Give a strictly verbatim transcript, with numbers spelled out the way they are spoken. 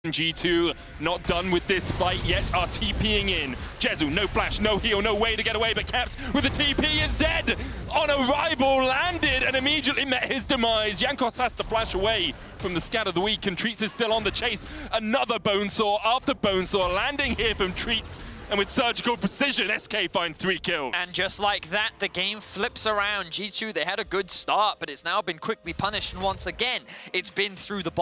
G two not done with this fight yet, are TPing in. Jezu, no flash, no heal, no way to get away, but Caps with the T P is dead! On arrival, landed and immediately met his demise. Jankos has to flash away from the scat of the week, and Treats is still on the chase. Another Bonesaw after Bonesaw landing here from Treats, and with surgical precision, S K find three kills. And just like that, the game flips around. G two, they had a good start, but it's now been quickly punished, and once again, it's been through the bottom.